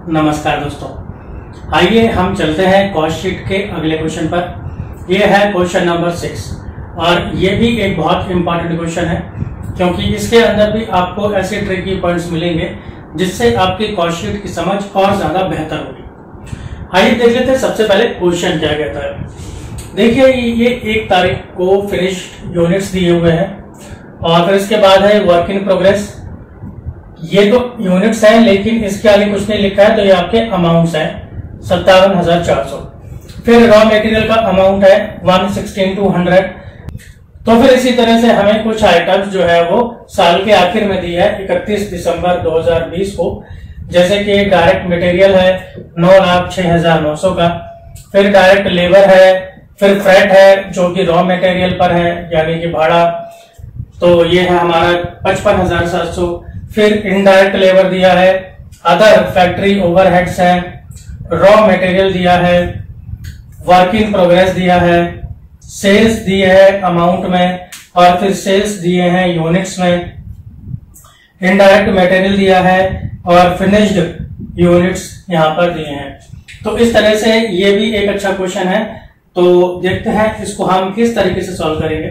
नमस्कार दोस्तों, आइए हम चलते हैं कॉस्ट शीट के अगले क्वेश्चन पर। यह है क्वेश्चन नंबर 6 और ये भी एक बहुत इंपॉर्टेंट क्वेश्चन है क्योंकि इसके अंदर भी आपको ऐसे ट्रिकी पॉइंट्स मिलेंगे जिससे आपकी कॉस्ट शीट की समझ और ज्यादा बेहतर होगी। आइए देख लेते हैं सबसे पहले क्वेश्चन क्या कहता है। देखिए, ये 1 तारीख को फिनिश्ड यूनिट्स दिए हुए हैं और फिर इसके बाद है वर्क इन प्रोग्रेस। ये तो यूनिट्स हैं लेकिन इसके आगे कुछ नहीं लिखा है, तो ये आपके अमाउंट्स हैं 57,400। फिर रॉ मटेरियल का अमाउंट है 116,200। तो फिर इसी तरह से हमें कुछ आइटम्स जो है वो साल के आखिर में दी है 31 दिसंबर 2020 को, जैसे कि डायरेक्ट मटेरियल है 9,06,900 का, फिर डायरेक्ट लेबर है, फिर फ्रेट है जो कि रॉ मटेरियल पर है यानी कि भाड़ा, तो ये है हमारा 55,700। फिर इनडायरेक्ट लेबर दिया है, अदर फैक्ट्री ओवरहेड्स हैं, रॉ मटेरियल दिया है, वर्क इन प्रोग्रेस दिया है, सेल्स दिए हैं अमाउंट में और फिर सेल्स दिए हैं यूनिट्स में, इनडायरेक्ट मटेरियल दिया है और फिनिश्ड यूनिट्स यहां पर दिए हैं। तो इस तरह से ये भी एक अच्छा क्वेश्चन है। तो देखते हैं इसको हम किस तरीके से सॉल्व करेंगे।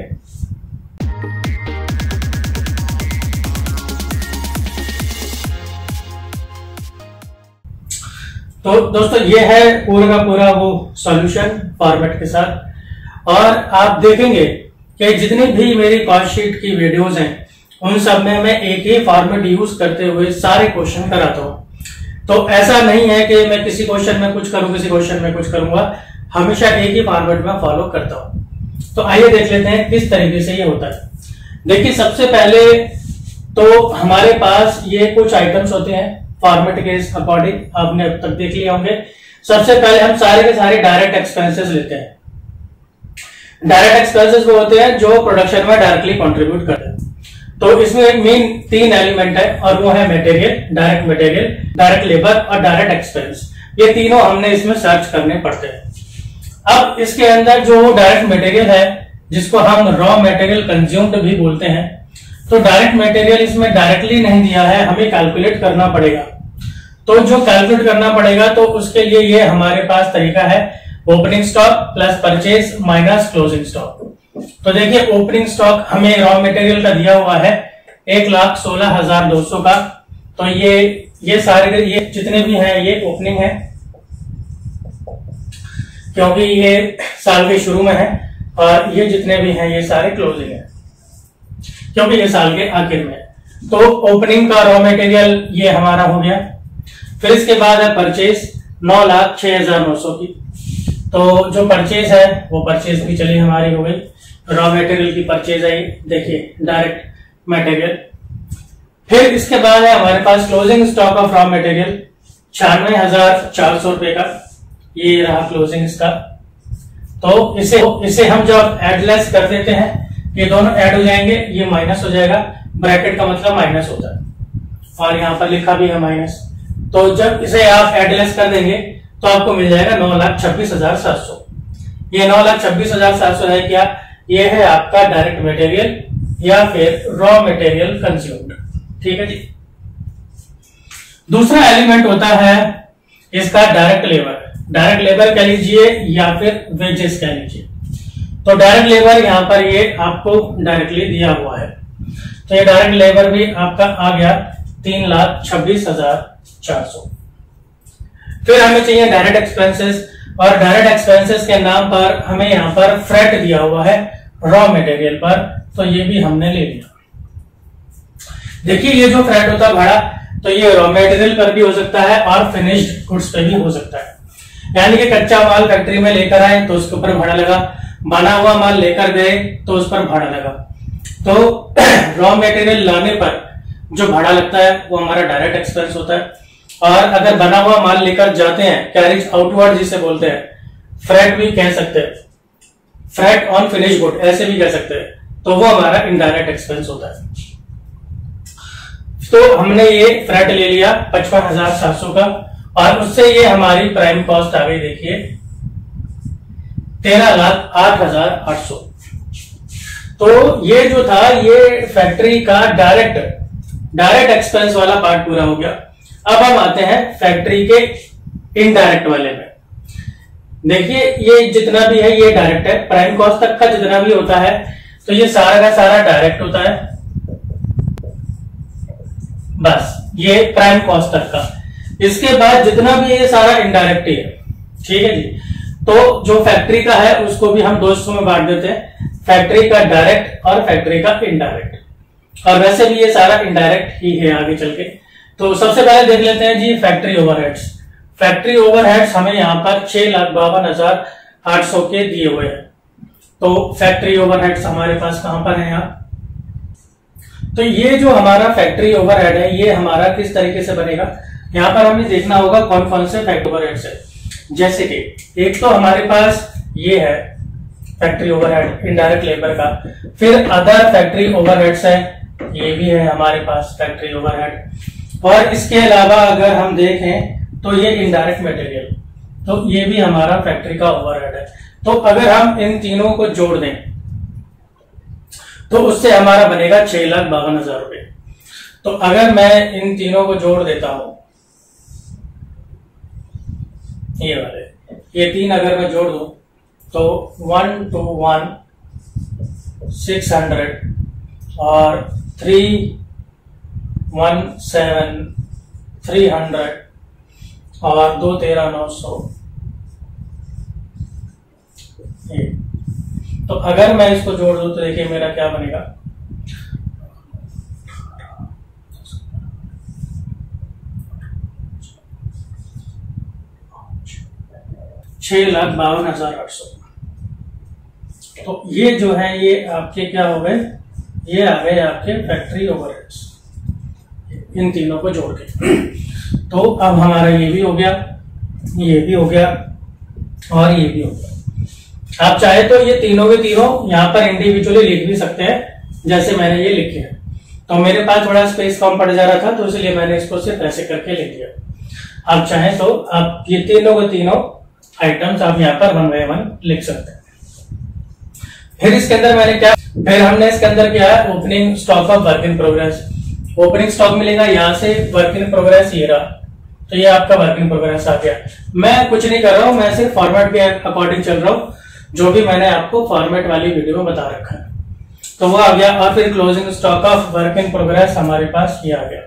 तो दोस्तों, ये है पूरा का पूरा वो सॉल्यूशन फॉर्मेट के साथ, और आप देखेंगे कि जितनी भी मेरी कॉस्ट शीट की वीडियोस हैं उन सब में मैं एक ही फॉर्मेट यूज करते हुए सारे क्वेश्चन कराता हूं। तो ऐसा नहीं है कि मैं किसी क्वेश्चन में कुछ करूं, किसी क्वेश्चन में कुछ करूंगा, हमेशा एक ही फॉर्मेट में फॉलो करता हूं। तो आइए देख लेते हैं किस तरीके से ये होता है। देखिए, सबसे पहले तो हमारे पास ये कुछ आइटम्स होते हैं फॉर्मेट के अकॉर्डिंग, आपने अब तक देख लिए होंगे। सबसे पहले हम सारे के सारे डायरेक्ट एक्सपेंसेस लेते हैं। डायरेक्ट एक्सपेंसेस वो होते हैं जो प्रोडक्शन में डायरेक्टली कंट्रीब्यूट करते हैं। तो इसमें मेन 3 एलिमेंट है और वो है मटेरियल, डायरेक्ट लेबर और डायरेक्ट एक्सपेंस। ये तीनों हमने इसमें सर्च करने पड़ते हैं। अब इसके अंदर जो डायरेक्ट मटेरियल है जिसको हम रॉ मटेरियल कंज्यूम्ड भी बोलते हैं, तो डायरेक्ट मटेरियल इसमें डायरेक्टली नहीं दिया है, हमें कैलकुलेट करना पड़ेगा। तो जो कैलकुलेट करना पड़ेगा तो उसके लिए ये हमारे पास तरीका है opening stock plus purchase minus closing stock. तो देखिए, ओपनिंग स्टॉक हमें रॉ मटेरियल का दिया हुआ है 1,16,200 का। तो ये सारे ये जितने भी हैं ये ओपनिंग है क्योंकि ये साल के शुरू में है, और ये जितने भी हैं ये सारे क्लोजिंग है क्योंकि ये साल के आखिर में। तो ओपनिंग का रॉ मटेरियल ये हमारा हो गया। फिर इसके बाद है परचेज 9,06,900 की। तो जो परचेज है वो परचेज भी चली हमारी हो गई। रॉ मटेरियल की परचेज आई, देखिए डायरेक्ट मटेरियल। फिर इसके बाद है हमारे पास closing stock of raw material 96,400 रुपए का, ये रहा क्लोजिंग इसका। तो इसे हम जब एडलेस कर देते हैं, ये दोनों ऐड हो जाएंगे, ये माइनस हो जाएगा, ब्रैकेट का मतलब माइनस होता है और यहाँ पर लिखा भी है माइनस। तो जब इसे आप एडलेस कर देंगे तो आपको मिल जाएगा 9,26,700। ये 9,26,700 है क्या? ये है आपका डायरेक्ट मटेरियल या फिर रॉ मटेरियल कंज्यूम्ड। ठीक है जी। दूसरा एलिमेंट होता है इसका डायरेक्ट लेबर कह लीजिए या फिर वेजेस कह लीजिए। तो डायरेक्ट लेबर यहाँ पर ये आपको डायरेक्टली दिया हुआ है, तो ये डायरेक्ट लेबर भी आपका आ गया 3,26,400। फिर हमें चाहिए डायरेक्ट एक्सपेंसेस, और डायरेक्ट एक्सपेंसेस के नाम पर हमें यहाँ पर फ्रेट दिया हुआ है रॉ मटेरियल पर, तो ये भी हमने ले लिया। देखिए, ये जो फ्रेट होता है भाड़ा, तो ये रॉ मटेरियल पर भी हो सकता है और फिनिश्ड गुड्स पे भी हो सकता है। यानी कि कच्चा माल फैक्ट्री में लेकर आए तो उसके ऊपर भाड़ा लगा, बना हुआ माल लेकर गए तो उस पर भाड़ा लगा। तो रॉ मटेरियल लाने पर जो भाड़ा लगता है वो हमारा डायरेक्ट एक्सपेंस होता है, और अगर बना हुआ माल लेकर जाते हैं, कैरिज आउटवर्ड जिसे बोलते हैं, फ्रेट भी कह सकते हैं, फ्रेट ऑन फिनिश गुड ऐसे भी कह सकते हैं, तो वो हमारा इनडायरेक्ट एक्सपेंस होता है। तो हमने ये फ्रेट ले लिया 55,700 का, और उससे ये हमारी प्राइम कॉस्ट आ गई, देखिए 13,08,800। तो ये जो था ये फैक्ट्री का डायरेक्ट एक्सपेंस वाला पार्ट पूरा हो गया। अब हम आते हैं फैक्ट्री के इनडायरेक्ट वाले में। देखिए ये जितना भी है ये डायरेक्ट है, प्राइम कॉस्ट तक का जितना भी होता है तो ये सारा का सारा डायरेक्ट होता है, बस ये प्राइम कॉस्ट तक का। इसके बाद जितना भी है ये सारा इनडायरेक्ट ही है, ठीक है जी। तो जो फैक्ट्री का है उसको भी हम दो हिस्सों में बांट देते हैं, फैक्ट्री का डायरेक्ट और फैक्ट्री का इनडायरेक्ट। और वैसे भी ये सारा इनडायरेक्ट ही है आगे चल के। तो सबसे पहले देख लेते हैं जी फैक्ट्री ओवरहेड्स। फैक्ट्री ओवरहेड्स हमें यहाँ पर 6,52,800 के दिए हुए हैं। तो फैक्ट्री ओवरहेड्स हमारे पास कहां पर है यहाँ, तो ये जो हमारा फैक्ट्री ओवरहेड है ये हमारा किस तरीके से बनेगा, यहाँ पर हमें देखना होगा कौन कौन से फैक्ट्री ओवरहेड्स है। जैसे कि एक तो हमारे पास ये है फैक्ट्री ओवरहेड इनडायरेक्ट लेबर का, फिर अदर फैक्ट्री ओवरहेड्स है, ये भी है हमारे पास फैक्ट्री ओवरहेड। और इसके अलावा अगर हम देखें तो ये इनडायरेक्ट मटेरियल, तो ये भी हमारा फैक्ट्री का ओवरहेड है। तो अगर हम इन तीनों को जोड़ दें तो उससे हमारा बनेगा 6,52,000 रुपए। तो अगर मैं इन तीनों को जोड़ देता हूं, ये वाले ये तीन अगर मैं जोड़ दूं तो 1 to 1 600 और 3 1 7 300 और 2 13 900। तो अगर मैं इसको जोड़ दूं तो देखिए मेरा क्या बनेगा, 6,52,800। तो ये जो है ये आपके क्या हो गए, ये आ गए आपके फैक्ट्री ओवरहेड्स इन तीनों को जोड़ के। तो अब हमारा ये भी हो गया, ये भी हो गया और ये भी हो गया। आप चाहे तो ये तीनों के तीनों यहाँ पर इंडिविजुअली लिख भी सकते हैं, जैसे मैंने ये लिखे हैं। तो मेरे पास थोड़ा स्पेस कम पड़ जा रहा था तो इसलिए मैंने इसको सिर्फ ऐसे करके लिख दिया। आप चाहें तो आप ये तीनों के तीनों आइटम्स आप यहाँ पर 1 by 1 लिख सकते हैं। फिर इसके अंदर मैंने क्या, फिर हमने इसके अंदर क्या है opening stock of work in progress. Opening stock मिलेगा यहाँ से, वर्क इन प्रोग्रेस ये रहा, तो ये आपका वर्क इन प्रोग्रेस आ गया। मैं कुछ नहीं कर रहा हूं, मैं सिर्फ फॉर्मेट के अकॉर्डिंग चल रहा हूं, जो भी मैंने आपको फॉर्मेट वाली वीडियो में बता रखा है। तो वो आ गया। और फिर closing stock of work in progress हमारे पास ये आ गया,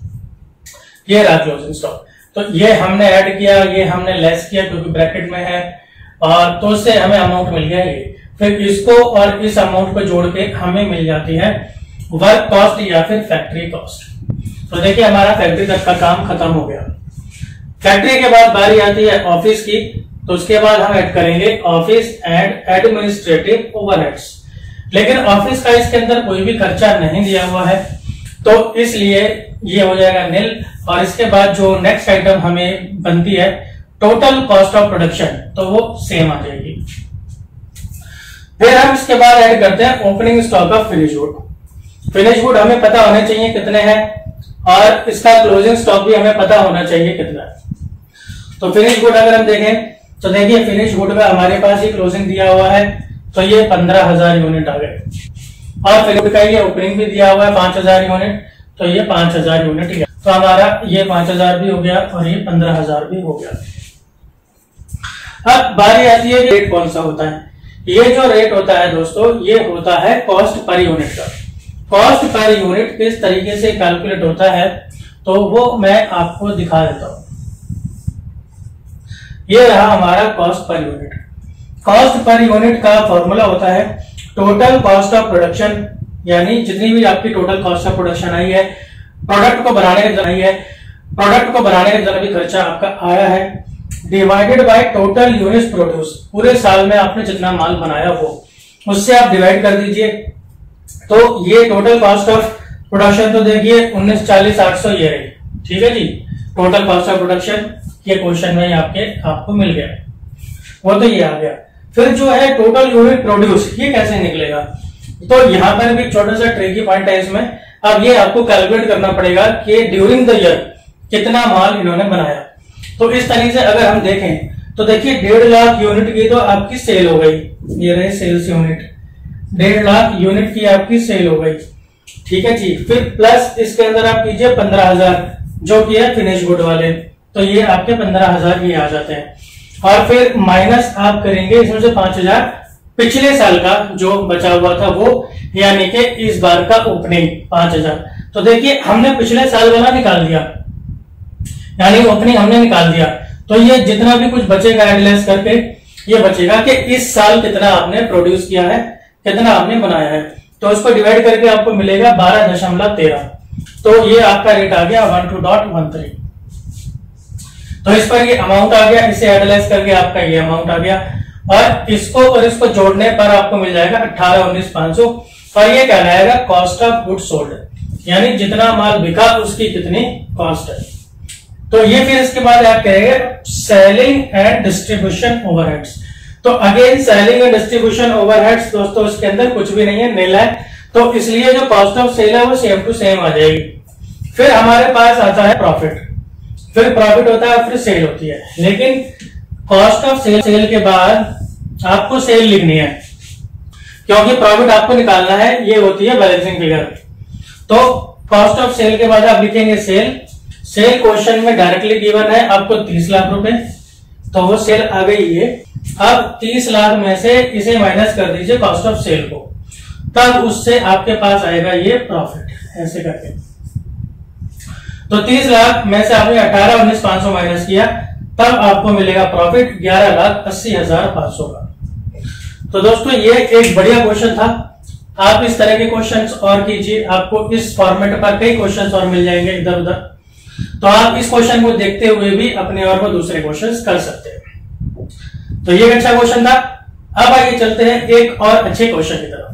ये रहा क्लोजिंग स्टॉक। तो ये हमने ऐड किया, ये हमने लेस किया क्योंकि ब्रैकेट में है, और तो उससे हमें अमाउंट मिल गया ये। फिर इसको और इस अमाउंट को जोड़ के हमें मिल जाती है वर्क कॉस्ट या फिर फैक्ट्री कॉस्ट। तो देखिए हमारा फैक्ट्री तक का काम खत्म हो गया। फैक्ट्री के बाद बारी आती है ऑफिस की, तो उसके बाद हम ऐड करेंगे ऑफिस एंड एडमिनिस्ट्रेटिव ओवरहेड्स। लेकिन ऑफिस का इसके अंदर कोई भी खर्चा नहीं दिया हुआ है, तो इसलिए ये हो जाएगा नील। और इसके बाद जो नेक्स्ट आइटम हमें बनती है टोटल कॉस्ट ऑफ प्रोडक्शन, तो वो सेम आ जाएगी। फिर हम इसके बाद ऐड करते हैं opening stock of finish good. Finish good हमें पता होने चाहिए कितने हैं, और इसका क्लोजिंग स्टॉक भी हमें पता होना चाहिए कितना है। तो फिनिश गुड अगर हम देखें तो देखिए फिनिश गुड का हमारे पास ये क्लोजिंग दिया हुआ है, तो ये 15,000 यूनिट आ गए। और फिनिश गुड का ये ओपनिंग भी दिया हुआ है 5,000 यूनिट, तो ये 5,000 यूनिट गया। तो हमारा ये 5,000 भी हो गया और ये 15,000 भी हो गया। अब बारी आती है रेट कौन सा होता है। ये जो रेट होता है दोस्तों, ये होता है कॉस्ट पर यूनिट का। कॉस्ट पर यूनिट किस तरीके से कैलकुलेट होता है तो वो मैं आपको दिखा देता हूं। ये रहा हमारा cost per unit. Cost per unit का फॉर्मूला होता है टोटल कॉस्ट ऑफ प्रोडक्शन, यानी जितनी भी आपकी टोटल कॉस्ट ऑफ प्रोडक्शन आई है, प्रोडक्ट को बनाने का आई है, प्रोडक्ट को बनाने का जितना भी खर्चा आपका आया है, divided by total units produce. पूरे साल में आपने जितना माल बनाया हो उससे आप डिवाइड कर दीजिए। तो ये टोटल कॉस्ट ऑफ प्रोडक्शन तो देखिए 19,40,800 ये रही, ठीक है जी। टोटल कॉस्ट ऑफ प्रोडक्शन ये क्वेश्चन में आपको मिल गया, वो तो ये आ गया। फिर जो है टोटल यूनिट प्रोड्यूस, ये कैसे निकलेगा, तो यहाँ पर भी छोटा सा ट्रिकी पॉइंट है इसमें। अब ये आपको कैलकुलेट करना पड़ेगा कि ड्यूरिंग द ईयर कितना माल इन्होंने बनाया। तो इस तरीके से अगर हम देखें तो देखिए 1.5 लाख यूनिट की तो आपकी सेल हो गई, ये रहे सेल्स यूनिट, 1.5 लाख यूनिट की आपकी सेल हो गई, ठीक है जी। फिर प्लस इसके अंदर आप कीजिए 15,000, जो कि है फिनिश गुड वाले, तो ये आपके 15,000 ये आ जाते हैं। और फिर माइनस आप करेंगे इसमें से 5,000 पिछले साल का जो बचा हुआ था वो, यानी कि इस बार का ओपनिंग 5,000। तो देखिए हमने पिछले साल वाला निकाल दिया, यानी ओपनिंग हमने निकाल दिया, तो ये जितना भी कुछ बचेगा एडलेस करके ये बचेगा कि इस साल कितना आपने प्रोड्यूस किया है, कितना आपने बनाया है। तो इसको डिवाइड करके आपको मिलेगा 12.13। तो ये आपका रेट आ गया 12.13। तो इस पर ये अमाउंट आ गया, इसे एडलेस करके आपका ये अमाउंट आ गया, और इसको जोड़ने पर आपको मिल जाएगा 18,19,500। और ये कहलाएगा कॉस्ट ऑफ गुड सोल्ड, यानी जितना माल बिका उसकी कितनी कॉस्ट है। तो ये फिर इसके बाद आप कहेंगे सेलिंग एंड डिस्ट्रीब्यूशन ओवरहेड्स। तो again selling and distribution overheads दोस्तों इसके अंदर कुछ भी नहीं है, नील है, तो इसलिए जो कॉस्ट ऑफ सेल है वो सेम टू सेम आ जाएगी। फिर हमारे पास आता है प्रॉफिट, फिर प्रॉफिट होता है, फिर सेल होती है। लेकिन कॉस्ट ऑफ सेल के बाद आपको सेल लिखनी है, क्योंकि प्रॉफिट आपको निकालना है, ये होती है बैलेंसिंग फिगर। तो कॉस्ट ऑफ सेल के बाद आप लिखेंगे सेल। सेल क्वेश्चन में डायरेक्टली गिवन है आपको 30 लाख रुपए, तो वो सेल आ गई है। अब 30 लाख में से इसे माइनस कर दीजिए कॉस्ट ऑफ सेल को, तब उससे आपके पास आएगा ये प्रॉफिट, ऐसे करके। तो 30 लाख में से आपने 18,19,500 माइनस किया, तब आपको मिलेगा प्रॉफिट 11,80,500 का। तो दोस्तों ये एक बढ़िया क्वेश्चन था। आप इस तरह के क्वेश्चंस और कीजिए, आपको इस फॉर्मेट पर कई क्वेश्चंस और मिल जाएंगे इधर उधर। तो आप इस क्वेश्चन को देखते हुए भी अपने और को दूसरे क्वेश्चंस कर सकते हैं। तो ये अच्छा क्वेश्चन था। अब आइए चलते हैं एक और अच्छे क्वेश्चन की तरफ।